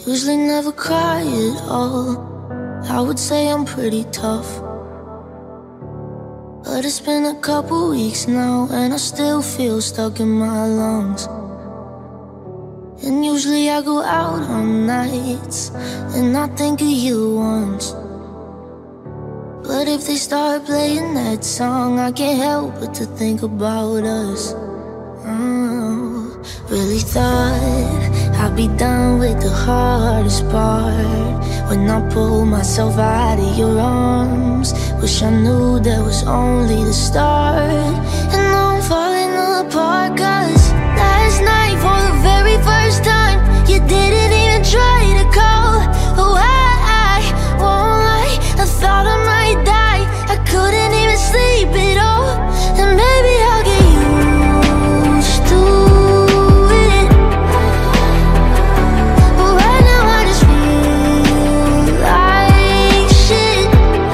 Usually never cry at all. I would say I'm pretty tough, but it's been a couple weeks now and I still feel stuck in my lungs. And usually I go out on nights and I think of you once, but if they start playing that song, I can't help but to think about us. Really thought I'd be done with the hardest part when I pulled myself out of your arms. Wish I knew that was only the start. And now I'm falling apart, 'cause last night for the very first time you didn't even try to call. Oh, I won't lie, I thought I might die. I couldn't even sleep at all. And maybe I'll get used to it, but right now I just feel like shit.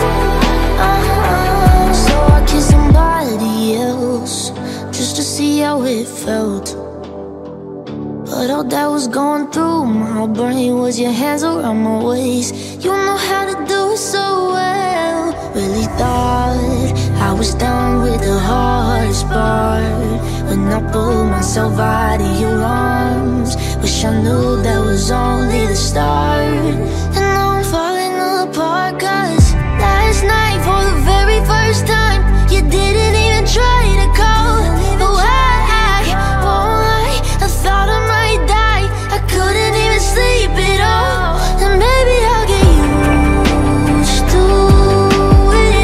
So I kissed somebody else just to see how it felt, but all that was going through my brain was your hands around my waist. You know how to do it so well. Really thought I was done with the hardest part when I pulled myself out of your arms. Wish I knew that was only the start. And now I'm falling apart, 'cause last night for the very first time you didn't even try to call. Oh, I won't lie, I thought I might die. I couldn't even sleep at all. And maybe I'll get used to it,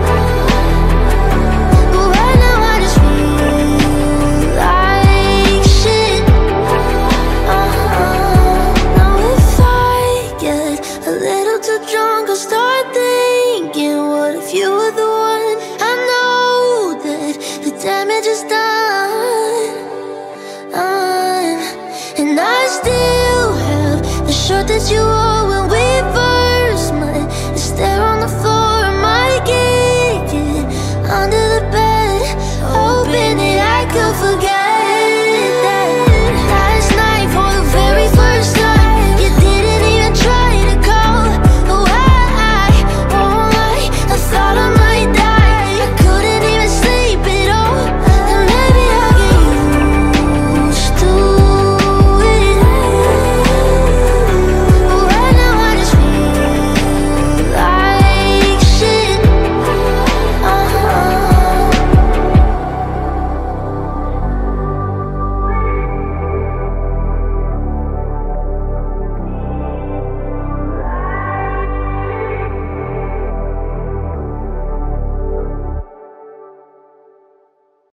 but right now I just feel like shit. Now if I get a little too drunk, I'll start thinking, what if you were the